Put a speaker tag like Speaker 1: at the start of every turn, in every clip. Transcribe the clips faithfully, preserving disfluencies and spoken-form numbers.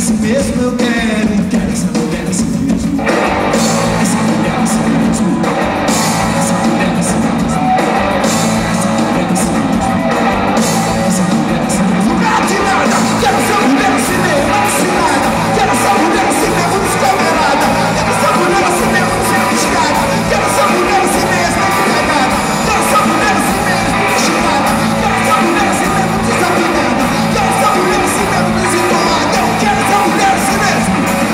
Speaker 1: assim mesmo eu quero. Quero essa mulher assim mesmo. Essa mulher assim mesmo. Essa mulher assim mesmo. Essa mulher assim mesmo. Essa mulher assim mesmo. Nada de nada. Quero essa mulher assim mesmo. Não se nada. Quero essa mulher assim mesmo. Descamarada. Quero essa mulher assim mesmo. Desesperada. Quero essa mulher assim mesmo. Descagada. Quero essa mulher assim mesmo. Desesperada. Quero essa mulher assim mesmo. Desafinada. Quero essa mulher assim mesmo. Desenrolada. Eu quero essa mulher assim mesmo.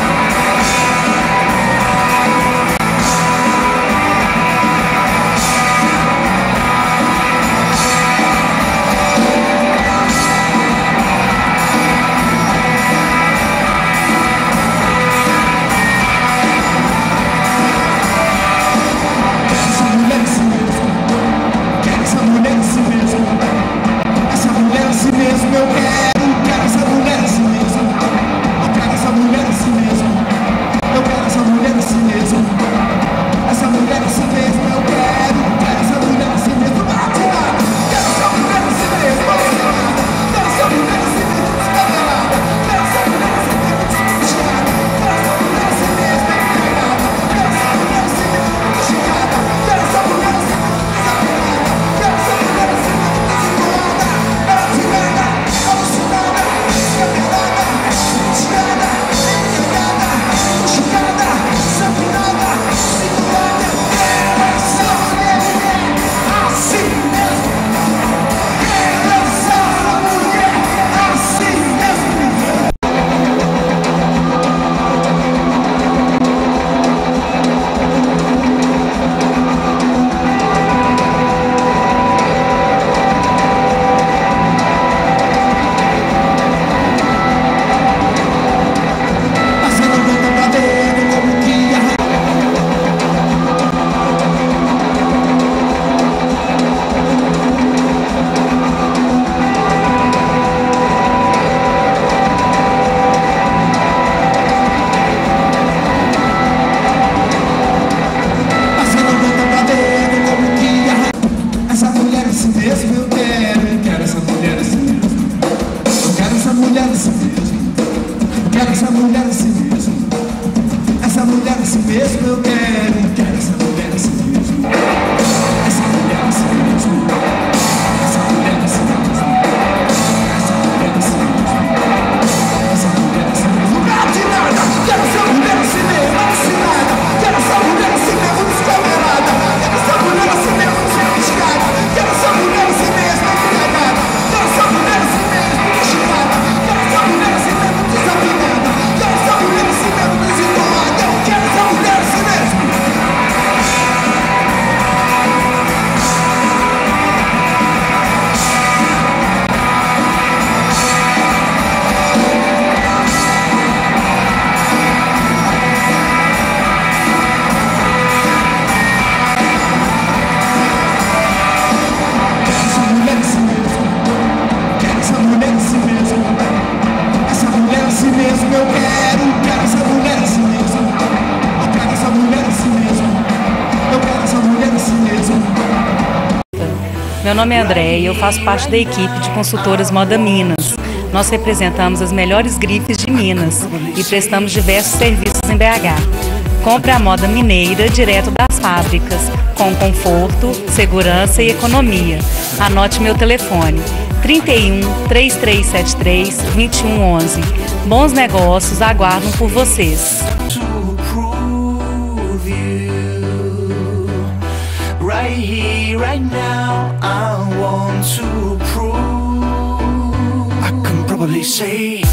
Speaker 2: Meu nome é André e eu faço parte da equipe de consultoras Moda Minas. Nós representamos as melhores grifes de Minas e prestamos diversos serviços em B H. Compre a moda mineira direto das fábricas, com conforto, segurança e economia. Anote meu telefone, trinta e um, três três sete três, vinte e um onze. Bons negócios aguardam por vocês.
Speaker 3: Right here, right now, I want to prove I can probably say